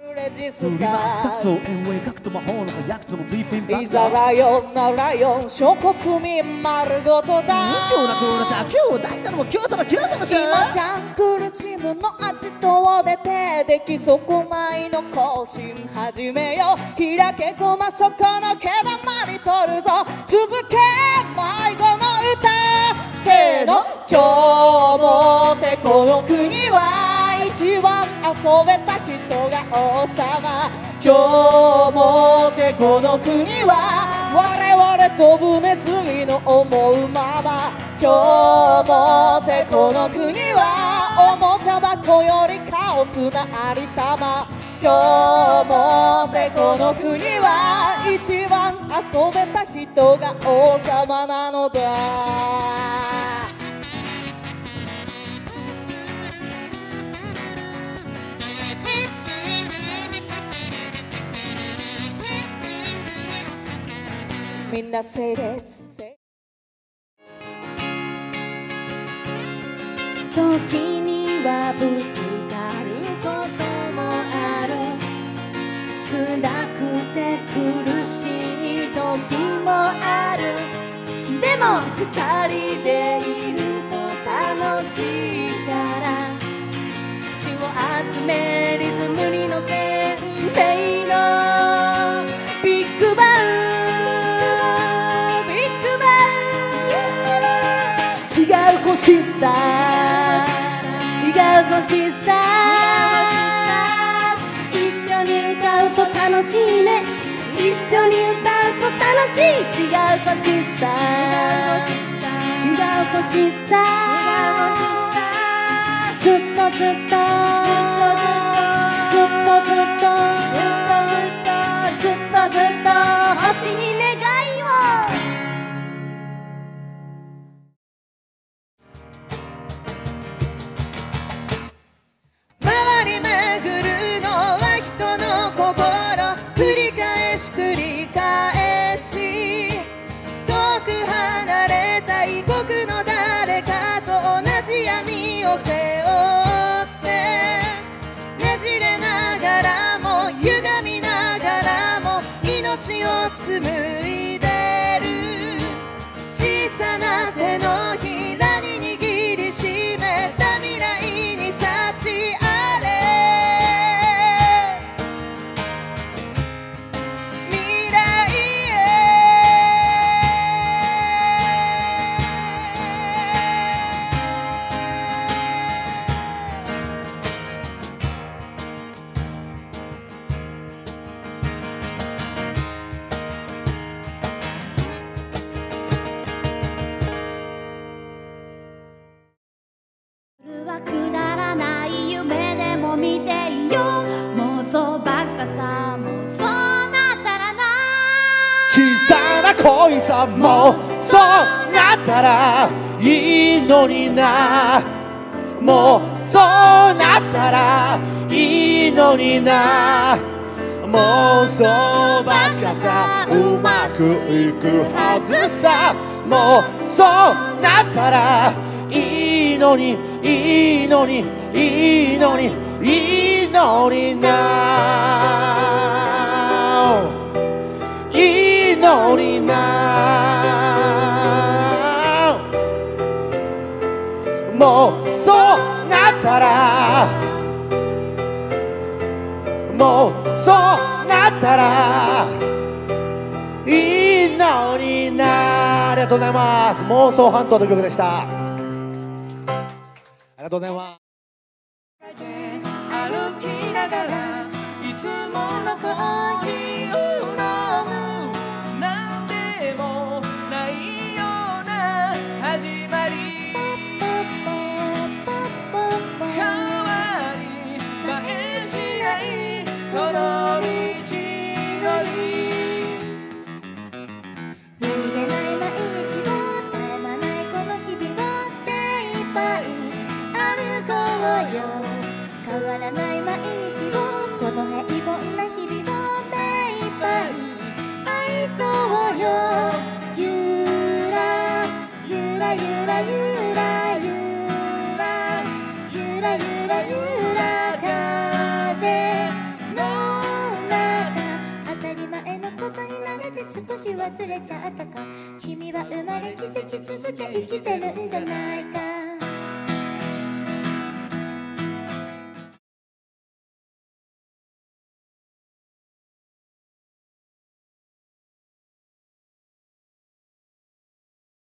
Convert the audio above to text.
レジス振りタますタクトー円を描くと魔法の輝くともツイピンバいざライオンなライオン諸国民丸ごとだ今日なこうなだ今日出したのも京都のキューサのシャ今ジャンクルチームの味と出て出来損ないの更新始めよ開けこまそこの毛玉に取るぞ続け迷子の歌せーの今日もてこの国は一番遊べた人が王様今日もてこの国は我々飛ぶネズミの思うまま今日もてこの国はおもちゃ箱よりカオスなありさま今日もてこの国は一番遊べた人が王様なのだみんな整列時にはぶつかることもある辛くて苦しい時もあるでも二人でいると楽しいから血を集めリズムに乗せ運命のビッグバン違う星スター違う星スター一緒に歌うと楽しいね一緒に歌うと楽しい違う星スター違う星スターずっとずっとずっとずっとずっとずっとずっとずっと星に願いを繰り返し遠く離れた異国の誰かと同じ闇を背負ってねじれながらも歪みながらも命を紡いでる小さな手のひらに握りしめた未来に幸あれくだらない夢でも見ていよ妄想ばっかさもうそうなったらな小さな恋さもうそうなったらいいのになもうそうなったらいいのにな妄想ばっかさうまくいくはずさもうそうなったらいいのにいいのにいいのにいいのにないいのになもうそうなったらもうそうなったらいいのになありがとうございます妄想半島という曲でしたありがとうございます歩きながらいつものコーヒーを飲むなんでもないような始まり変わり映えしないこの道のり何気ない毎日を絶え間ないこの日々を精一杯歩こうよ変わらない毎日をこの平凡な日々を目いっぱい愛そうよゆらゆらゆらゆらゆらゆらゆらゆら風の忘れちゃったか。君は生まれ奇跡続け生きてるんじゃないか。